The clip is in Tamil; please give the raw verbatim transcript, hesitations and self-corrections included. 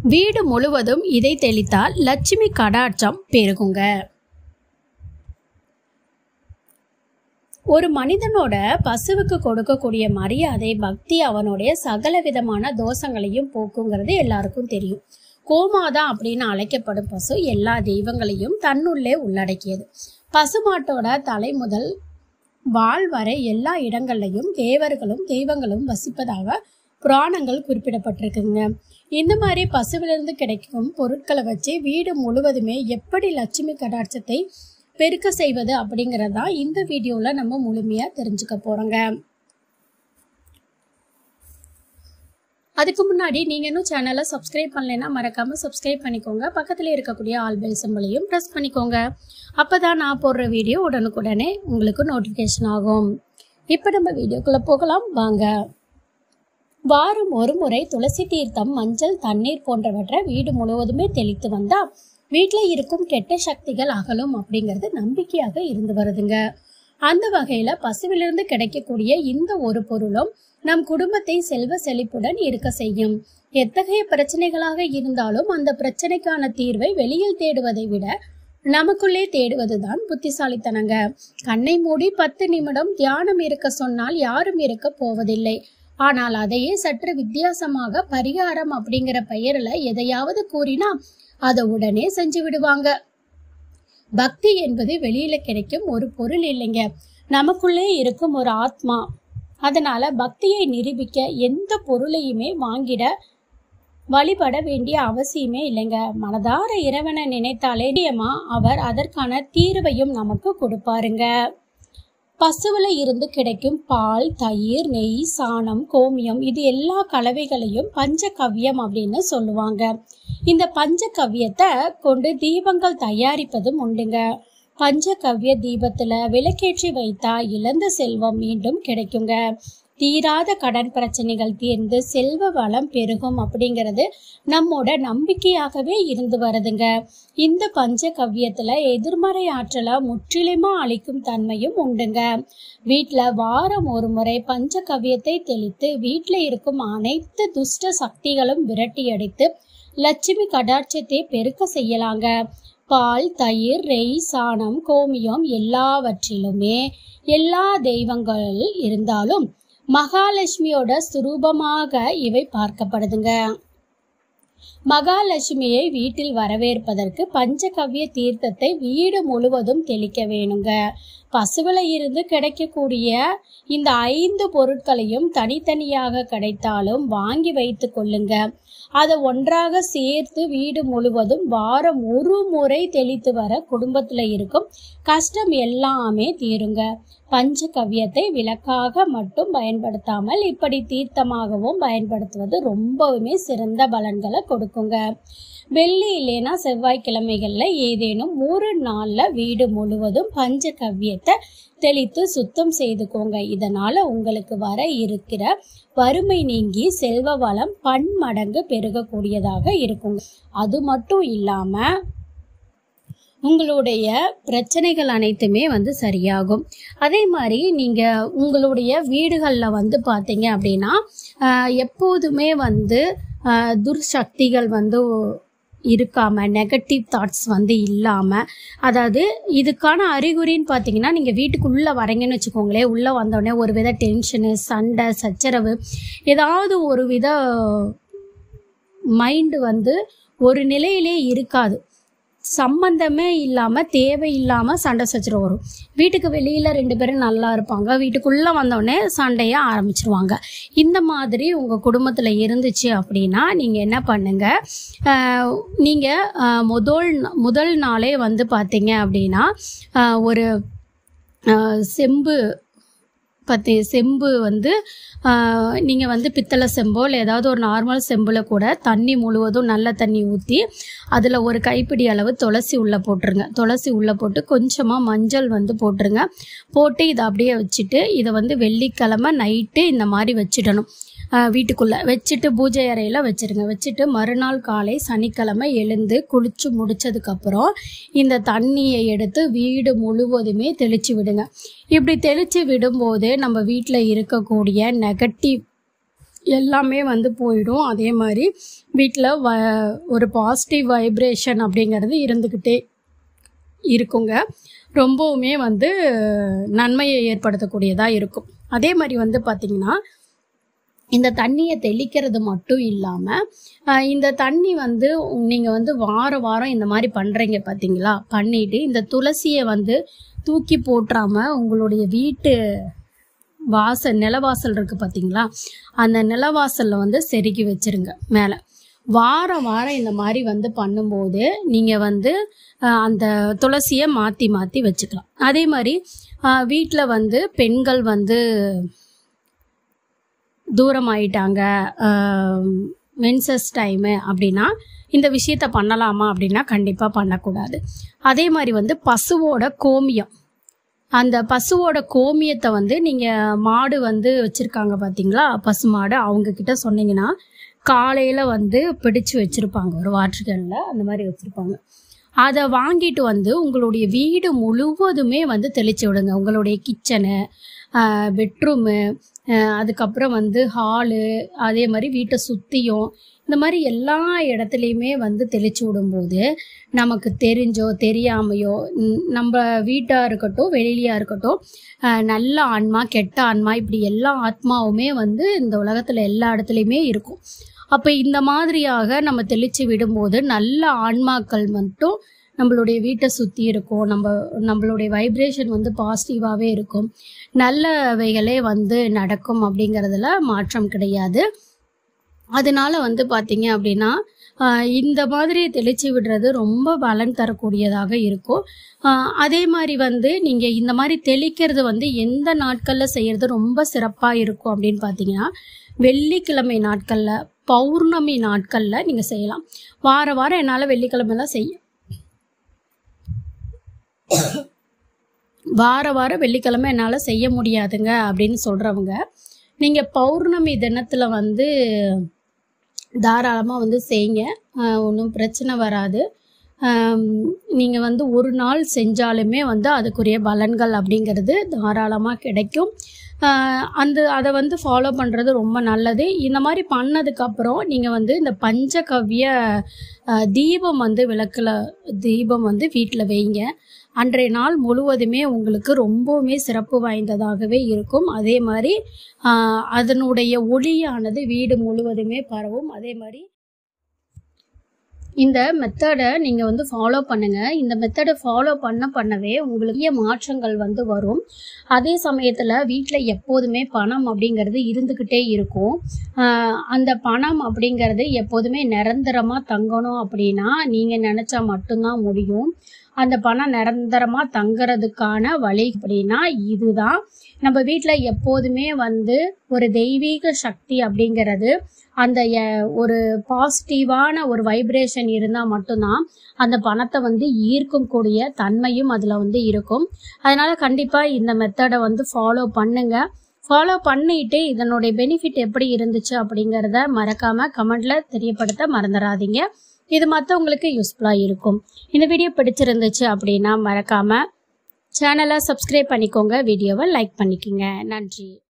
வீடு முழுவதும் இதை தெளித்தால் லட்சுமி கடாட்சம் பெருகுங்க. ஒரு மனிதனோட பசுவுக்கு கொடுக்கக்கூடிய மரியாதை பக்தி அவனுடைய சகல விதமான தோஷங்களையும் போக்குங்கிறது எல்லாருக்கும் தெரியும். கோமாதா அப்படின்னு அழைக்கப்படும் பசு எல்லா தெய்வங்களையும் தன்னுள்ளே உள்ளடக்கியது. பசுமாட்டோட தலை முதல் வால் வரை எல்லா இடங்கள்லையும் தேவர்களும் தெய்வங்களும் வசிப்பதாக புராணங்கள் குறிப்பிடப்பட்டிருக்குங்க. இந்த மாதிரி பசுவிலிருந்து கிடைக்கும் பொருட்களை வச்சு வீடு முழுவதுமே எப்படி லட்சுமி கடாட்சத்தை பெருக்க செய்வது அப்படிங்கிறதா இந்த வீடியோல நம்ம முழுமையா தெரிஞ்சுக்க போறோங்க. அதுக்கு முன்னாடி நீங்க இன்னும் சேனலை சப்ஸ்கிரைப் பண்ணலைன்னா மறக்காம சப்ஸ்கிரைப் பண்ணிக்கோங்க. பக்கத்துல இருக்கக்கூடிய ஆல் பெல் சிம்பலையும் பிரஸ் பண்ணிக்கோங்க. அப்பதான் நான் போடுற வீடியோ உடனுக்குடனே உங்களுக்கு நோட்டிபிகேஷன் ஆகும். இப்ப நம்ம வீடியோக்குள்ள போகலாம் வாங்க. வாரம் ஒரு முறை துளசி தீர்த்தம், மஞ்சள், தண்ணீர் போன்றவற்றை வீடு முழுவதுமே தெளித்து வந்தா வீட்டுல இருக்கும் கெட்ட சக்திகள் அகலும் அப்படிங்கிறது நம்பிக்கையாக இருந்து வருதுங்க. அந்த வகையில பசுவிலிருந்து கிடைக்கக்கூடிய இந்த ஒரு பொருளும் நம் குடும்பத்தை செல்வ செழிப்புடன் இருக்க செய்யும். எத்தகைய பிரச்சனைகளாக இருந்தாலும் அந்த பிரச்சனைக்கான தீர்வை வெளியில் தேடுவதை விட நமக்குள்ளே தேடுவதுதான் புத்திசாலித்தனங்க. கண்ணை மூடி பத்து நிமிடம் தியானம் இருக்க சொன்னால் யாரும் இருக்க போவதில்லை. ஆனால் அதையே சற்று வித்தியாசமாக பரிகாரம் அப்படிங்கிற பெயர்ல எதையாவது கூறினா அதை உடனே செஞ்சு விடுவாங்க. பக்தி என்பது வெளியில கிடைக்கும் ஒரு பொருள் இல்லைங்க, நமக்குள்ளே இருக்கும் ஒரு ஆத்மா. அதனால பக்தியை நிரூபிக்க எந்த பொருளையுமே வாங்கிட வழிபட வேண்டிய அவசியமே இல்லைங்க. மனதார இறைவனை நினைத்தாலே அவர் அதற்கான தீர்வையும் நமக்கு கொடுப்பாருங்க. பசுவில இருந்து கிடைக்கும் பால், தயிர், நெய், சாணம், கோமியம் இது எல்லா கலவைகளையும் பஞ்சகவ்யம் அப்படின்னு சொல்லுவாங்க. இந்த பஞ்சகவ்யத்தை கொண்டு தீபங்கள் தயாரிப்பதும் உண்டுங்க. பஞ்சகவ்ய தீபத்துல விளக்கேற்றி வைத்தா இழந்த செல்வம் மீண்டும் கிடைக்குங்க. தீராத கடன் பிரச்சனைகள் தீர்ந்து செல்வ வளம் பெருகும் அப்படிங்கிறது நம்மோட நம்பிக்கையாகவே இருந்து வருதுங்க. இந்த பஞ்ச கவ்யத்துல எதிர்மறை ஆற்றலை முற்றிலுமா அளிக்கும் தன்மையும் உண்டுங்க. வீட்டுல வாரம் ஒரு முறை பஞ்ச கவ்யத்தை தெளித்து வீட்டுல இருக்கும் அனைத்து துஷ்ட சக்திகளும் விரட்டி அடித்து லட்சுமி கடாட்சத்தை பெருக்க செய்யலாங்க. பால், தயிர், நெய், சாணம், கோமியம் எல்லாவற்றிலுமே எல்லா தெய்வங்கள் இருந்தாலும் மகாலட்சுமியோட சுரூபமாக இவை பார்க்கப்படுதுங்க. மகாலட்சுமியை வீட்டில் வரவேற்பதற்கு பஞ்சகவ்ய தீர்த்தத்தை வீடு முழுவதும் தெளிக்க வேணுங்க. பசுவில இருந்து கிடைக்கக்கூடிய இந்த ஐந்து பொருட்களையும் தனித்தனியாக கிடைத்தாலும் வாங்கி வைத்து கொள்ளுங்க. அதை ஒன்றாக சேர்த்து வீடு முழுவதும் வாரம் ஒரு முறை தெளித்து வர குடும்பத்துல இருக்கும் கஷ்டம் எல்லாமே தீருங்க. பஞ்சகவ்யத்தை விளக்காக மட்டும் பயன்படுத்தாமல் இப்படி தீர்த்தமாகவும் பயன்படுத்துவது ரொம்பவுமே சிறந்த பலன்களை கொடுக்குங்க. வெள்ளி இல்லைன்னா செவ்வாய்க்கிழமைகள்ல ஏதேனும் ஒரு நாள்ல வீடு முழுவதும் பஞ்சகவ்யத்தை தெளித்து சுத்தம் செய்துக்கோங்க. இதனால உங்களுக்கு வர இருக்கிற வறுமை நீங்கி செல்வ வளம் பன்மடங்கு பெருகக்கூடியதாக இருக்குங்க. அது மட்டும் இல்லாம உங்களுடைய பிரச்சனைகள் அனைத்துமே வந்து சரியாகும். அதே மாதிரி நீங்க உங்களுடைய வீடுகளில் வந்து பார்த்தீங்க அப்படின்னா எப்போதுமே வந்து துர்சக்திகள் வந்து இருக்காம, நெகட்டிவ் தாட்ஸ் வந்து இல்லாம, அதாவது இதுக்கான அறிகுறின்னு பார்த்தீங்கன்னா நீங்க வீட்டுக்குள்ள வரீங்கன்னு வச்சுக்கோங்களேன். உள்ள வந்தோடனே ஒரு வித டென்ஷனு, சண்டை, சச்சரவு, ஏதாவது ஒரு வித மைண்டு வந்து ஒரு நிலையிலே இருக்காது. சம்பந்தமே இல்லாம தேவையில்லாம சண்டை சச்சரவு வரும். வீட்டுக்கு வெளியில ரெண்டு பேரும் நல்லா இருப்பாங்க, வீட்டுக்குள்ள வந்தோடனே சண்டைய ஆரம்பிச்சிருவாங்க. இந்த மாதிரி உங்க குடும்பத்துல இருந்துச்சு அப்படின்னா நீங்க என்ன பண்ணுங்க, நீங்க முதல் முதல் நாளே வந்து பாத்தீங்க அப்படின்னா ஒரு செம்பு பத்தி செம்பு வந்து நீங்கள் வந்து பித்தளை செம்போ இல்லை ஏதாவது ஒரு நார்மல் செம்பில் கூட தண்ணி முழுவதும் நல்ல தண்ணி ஊற்றி அதில் ஒரு கைப்பிடி அளவு துளசி உள்ளே போட்டுருங்க. துளசி உள்ளே போட்டு கொஞ்சமாக மஞ்சள் வந்து போட்டுருங்க. போட்டு இதை அப்படியே வச்சுட்டு இதை வந்து வெள்ளிக்கிழமை நைட்டு இந்த மாதிரி வச்சிடணும். வீட்டுக்குள்ளே வச்சுட்டு பூஜை அறையில் வச்சுருங்க. வச்சுட்டு மறுநாள் காலை சனிக்கிழமை எழுந்து குளித்து முடித்ததுக்கப்புறம் இந்த தண்ணியை எடுத்து வீடு முழுவதுமே தெளித்து விடுங்க. இப்படி தெளித்து விடும்போது நம்ம வீட்டில் இருக்கக்கூடிய நெகட்டிவ் எல்லாமே வந்து போயிடும். அதே மாதிரி வீட்டில் வ ஒரு பாசிட்டிவ் வைப்ரேஷன் அப்படிங்கிறது இருந்துக்கிட்டே இருக்குங்க. ரொம்பவுமே வந்து நன்மையை ஏற்படுத்தக்கூடியதாக இருக்கும். அதே மாதிரி வந்து பார்த்திங்கன்னா இந்த தண்ணியை தெளிக்கிறது மட்டும் இல்லாமல் இந்த தண்ணி வந்து நீங்கள் வந்து வார வாரம் இந்த மாதிரி பண்ணுறீங்க பார்த்தீங்களா, பண்ணிவிட்டு இந்த துளசியை வந்து தூக்கி போட்டுறாமல் உங்களுடைய வீட்டு வாசல் நிலவாசல் இருக்குது பார்த்தீங்களா, அந்த நிலவாசலில் வந்து செருகி வச்சுருங்க மேலே. வாரம் வாரம் இந்த மாதிரி வந்து பண்ணும்போது நீங்கள் வந்து அந்த துளசியை மாற்றி மாற்றி வச்சுக்கலாம். அதே மாதிரி வீட்டில் வந்து பெண்கள் வந்து தூரம் ஆயிட்டாங்க, மென்சஸ் டைமு அப்படின்னா இந்த விஷயத்த பண்ணலாமா அப்படின்னா கண்டிப்பாக பண்ணக்கூடாது. அதே மாதிரி வந்து பசுவோட கோமியம், அந்த பசுவோட கோமியத்தை வந்து நீங்கள் மாடு வந்து வச்சுருக்காங்க பார்த்தீங்களா, பசு மாடு, அவங்கக்கிட்ட சொன்னீங்கன்னா காலையில் வந்து பிடிச்சு வச்சுருப்பாங்க ஒரு வாட்டர்கனில், அந்த மாதிரி வச்சுருப்பாங்க. அதை வாங்கிட்டு வந்து உங்களுடைய வீடு முழுவதுமே வந்து தெளித்து விடுங்க. உங்களுடைய கிச்சனு, பெட்ரூமு, அதுக்கப்புறம் வந்து ஹாலு, அதே மாதிரி வீட்டை சுற்றியும் இந்த மாதிரி எல்லா இடத்துலையுமே வந்து தெளித்து விடும்போது நமக்கு தெரிஞ்சோ தெரியாமையோ நம்ம வீட்டாக இருக்கட்டும் வெளியிலையாக இருக்கட்டும் நல்ல ஆன்மா கெட்ட ஆன்மா இப்படி எல்லா ஆத்மாவுமே வந்து இந்த உலகத்தில் எல்லா இடத்துலையுமே இருக்கும். அப்போ இந்த மாதிரியாக நம்ம தெளித்து விடும்போது நல்ல ஆன்மாக்கள் மட்டும் நம்மளுடைய வீட்டை சுற்றி இருக்கும். நம்ம நம்மளுடைய வைப்ரேஷன் வந்து பாசிட்டிவாகவே இருக்கும். நல்லவைகளே வந்து நடக்கும் அப்படிங்கிறதுல மாற்றம் கிடையாது. அதனால வந்து பார்த்தீங்க அப்படின்னா இந்த மாதிரி தெளித்து விடுறது ரொம்ப பலன் தரக்கூடியதாக இருக்கும். அதே மாதிரி வந்து நீங்கள் இந்த மாதிரி தெளிக்கிறது வந்து எந்த நாட்களில் செய்கிறது ரொம்ப சிறப்பாக இருக்கும் அப்படின்னு பார்த்தீங்கன்னா வெள்ளிக்கிழமை நாட்களில், பௌர்ணமி நாட்களில் நீங்கள் செய்யலாம். வார வாரம் என்னால் வெள்ளிக்கிழமைலாம் செய்ய வார வாரம் வெள்ளிக்கிழமை என்னால் செய்ய முடியாதுங்க அப்படின்னு சொல்கிறவங்க நீங்கள் பௌர்ணமி தினத்தில் வந்து தாராளமாக வந்து செய்யுங்க, ஒன்றும் பிரச்சனை வராது. நீங்கள் வந்து ஒரு நாள் செஞ்சாலுமே வந்து அதுக்குரிய பலன்கள் அப்படிங்கிறது தாராளமாக கிடைக்கும். அந்த அதை வந்து ஃபாலோ பண்ணுறது ரொம்ப நல்லது. இந்த மாதிரி பண்ணதுக்கப்புறம் நீங்கள் வந்து இந்த பஞ்சகவ்ய தீபம் வந்து விளக்கில் தீபம் வந்து வீட்டில் வைங்க. அன்றைய நாள் முழுவதுமே உங்களுக்கு ரொம்பவுமே சிறப்பு வாய்ந்ததாகவே இருக்கும். அதே மாதிரி அதனுடைய ஒளியானது வீடு முழுவதுமே பரவும். அதே மாதிரி இந்த மெத்தடை நீங்கள் வந்து ஃபாலோ பண்ணுங்கள். இந்த மெத்தடை ஃபாலோ பண்ண பண்ணவே உங்களுக்கு மாற்றங்கள் வந்து வரும். அதே சமயத்தில் வீட்டில் எப்போதுமே பணம் அப்படிங்கிறது இருந்துக்கிட்டே இருக்கும். அந்த பணம் அப்படிங்கிறது எப்போதுமே நிரந்தரமாக தங்கணும் அப்படின்னா நீங்கள் நினச்சா மட்டும்தான் முடியும். அந்த பணம் நிரந்தரமாக தங்கிறதுக்கான வழி அப்படின்னா இதுதான். நம்ம வீட்டில் எப்போதுமே வந்து ஒரு தெய்வீக சக்தி அப்படிங்கிறது அந்த ஒரு பாசிட்டிவான ஒரு வைப்ரேஷன் இருந்தால் மட்டும்தான் அந்த பணத்தை வந்து ஈர்க்கும் கூடிய தன்மையும் அதில் வந்து இருக்கும். அதனால் கண்டிப்பாக இந்த மெத்தடை வந்து ஃபாலோ பண்ணுங்கள். ஃபாலோ பண்ணிட்டு இதனுடைய பெனிஃபிட் எப்படி இருந்துச்சு அப்படிங்கிறத மறக்காமல் கமெண்டில் தெரியப்படுத்த மறந்துடாதீங்க. இது மற்றவங்களுக்கு யூஸ்ஃபுல்லாக இருக்கும். இந்த வீடியோ பிடிச்சிருந்துச்சு அப்படின்னா மறக்காமல் சேனலை சப்ஸ்கிரைப் பண்ணிக்கோங்க, வீடியோவை லைக் பண்ணிக்கோங்க. நன்றி.